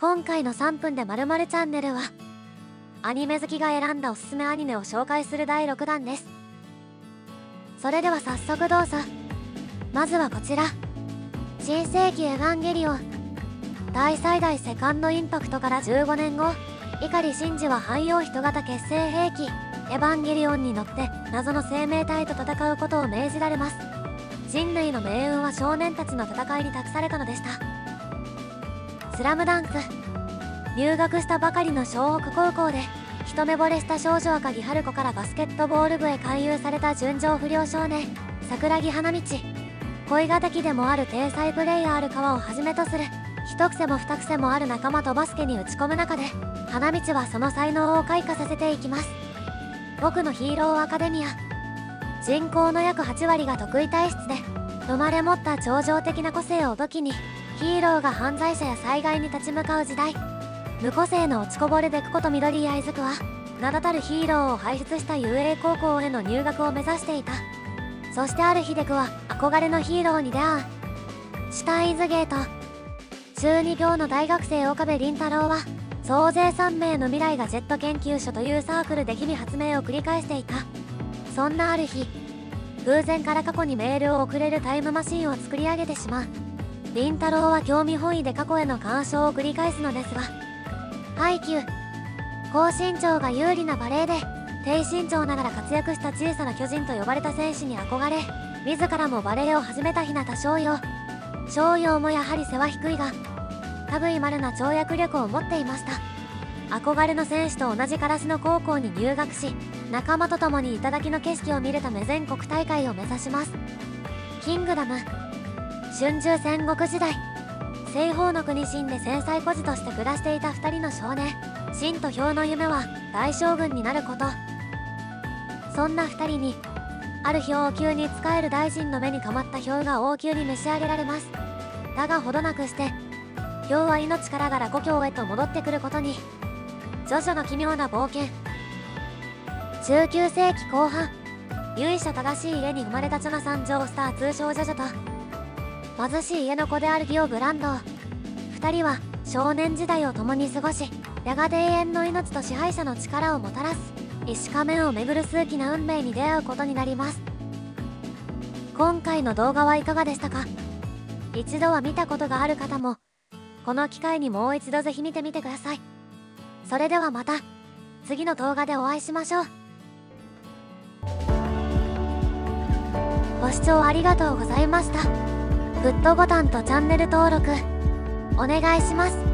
今回の3分で〇〇チャンネルは、アニメ好きが選んだおすすめアニメを紹介する第6弾です。それでは早速どうぞ。まずはこちら。新世紀エヴァンゲリオン。第最大セカンドインパクトから15年後、碇シンジは汎用人型結成兵器、エヴァンゲリオンに乗って謎の生命体と戦うことを命じられます。人類の命運は少年たちの戦いに託されたのでした。スラムダンク。入学したばかりの湘北高校で一目惚れした少女赤木春子からバスケットボール部へ勧誘された純情不良少年桜木花道。恋敵でもある天才プレイヤー川をはじめとする一癖も二癖もある仲間とバスケに打ち込む中で、花道はその才能を開花させていきます。僕のヒーローアカデミア。人口の約8割が特異体質で生まれ持った超常的な個性を武器にヒーローが犯罪者や災害に立ち向かう時代。無個性の落ちこぼれデクこと緑井愛月は名だたるヒーローを輩出した雄英高校への入学を目指していた。そしてある日デクは憧れのヒーローに出会う。シュタインズゲート。中2病の大学生岡部倫太郎は総勢3名の未来がジェット研究所というサークルで日々発明を繰り返していた。そんなある日、偶然から過去にメールを送れるタイムマシンを作り上げてしまう。倫太郎は興味本位で過去への干渉を繰り返すのですが、配球。高身長が有利なバレーで低身長ながら活躍した小さな巨人と呼ばれた選手に憧れ、自らもバレーを始めた日向翔陽。翔陽もやはり背は低いが類まれな跳躍力を持っていました。憧れの選手と同じ烏野高校に入学し、仲間と共に頂の景色を見るため全国大会を目指します。キングダム。春秋戦国時代、西方の国秦で戦災孤児として暮らしていた2人の少年秦と兵の夢は大将軍になること。そんな2人にある日王宮に仕える大臣の目にかまった兵が王宮に召し上げられます。だがほどなくして兵は命からがら故郷へと戻ってくることに。ジョジョの奇妙な冒険。19世紀後半、由緒正しい家に生まれたジョナサン・ジョースター通称ジョジョと貧しい家の子であるギオ・ブランドー。2人は少年時代を共に過ごし、やがて永遠の命と支配者の力をもたらす異種仮面をめぐる数奇な運命に出会うことになります。今回の動画はいかがでしたか？一度は見たことがある方もこの機会にもう一度ぜひ見てみてください。それではまた次の動画でお会いしましょう。ご視聴ありがとうございました。グッドボタンとチャンネル登録お願いします。